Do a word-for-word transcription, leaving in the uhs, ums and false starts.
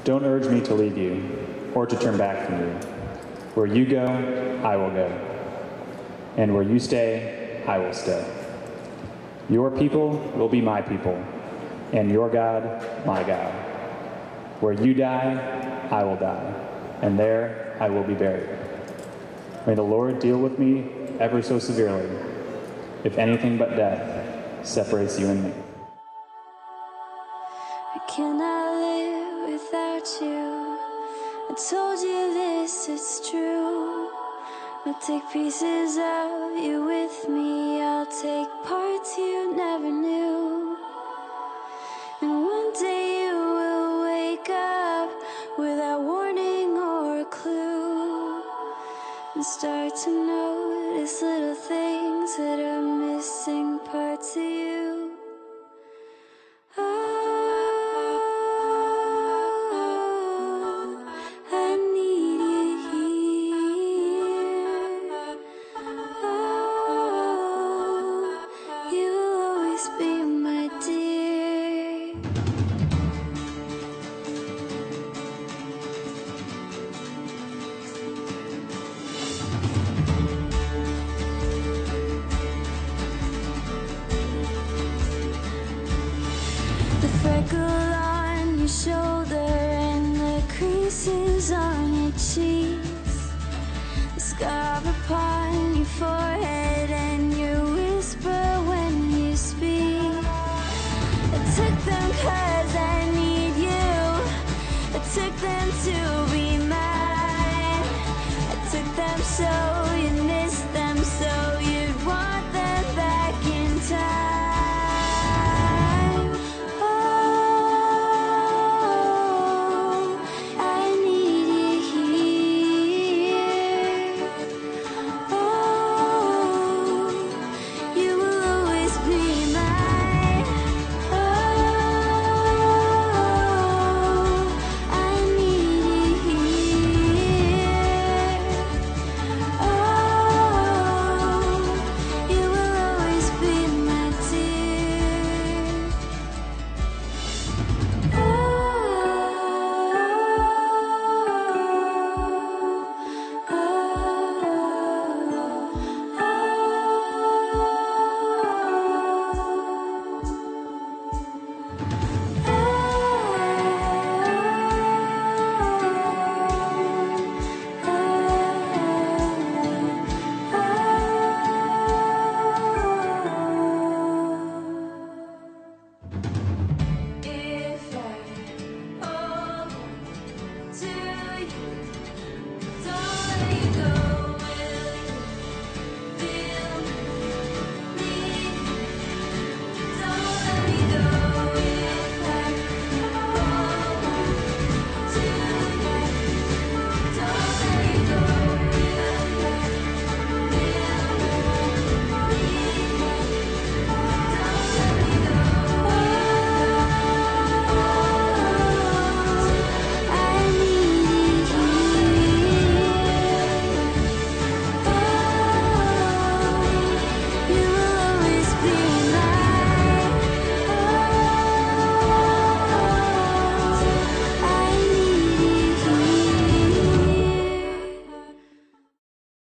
Don't urge me to leave you or to turn back from you. Where you go, I will go. And where you stay, I will stay. Your people will be my people, and your God, my God. Where you die, I will die, and there I will be buried. May the Lord deal with me ever so severely, if anything but death separates you and me. I cannot live without you. I told you this, it's true. I'll take pieces of you with me. I'll take parts you never knew. And one day you will wake up without warning or a clue, and start to notice little things that are missing parts of you. The freckle on your shoulder and the creases on your cheeks, the scar upon